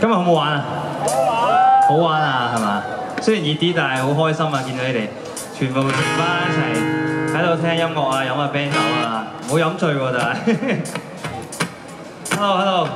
今日好唔好玩啊？好玩啊，係嘛？雖然熱啲，但係好開心啊！見到你哋全部成班一齊喺度聽音樂啊，飲下啤酒啊，唔好飲醉喎，但係。Hello。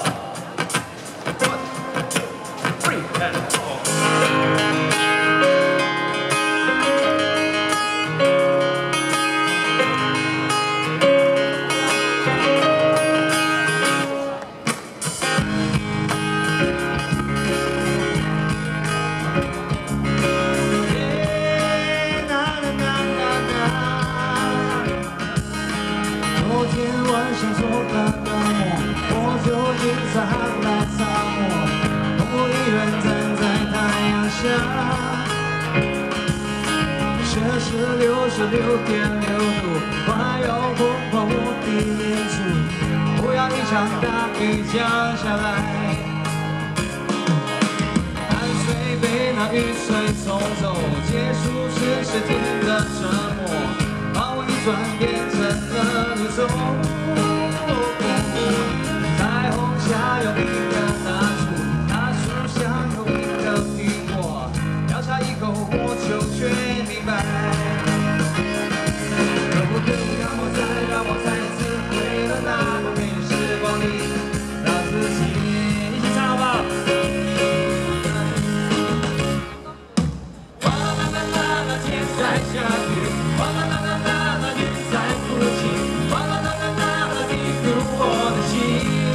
76.6度，快要碰碰我的脸处，不要一场大雨降下来，汗水被那雨水冲走，结束是10天的折磨，把我一转变成了绿洲。彩虹下有一个大树，大树上有一个苹果，咬下一口我就却明白。 让我再次回到那个美丽时光里，让自己一起唱好不好？哗啦啦啦啦，天在下雨；哗啦啦啦啦啦，雨在哭泣；哗啦啦啦啦啦，滴入我的心。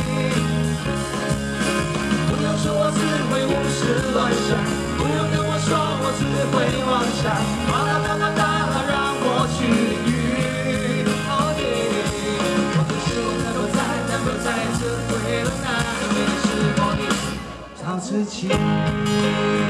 不用说我只会胡思乱想，不用跟我说我只会妄想。哗啦啦啦啦啦，让我去。 再次回到那个美丽时光里，找自己。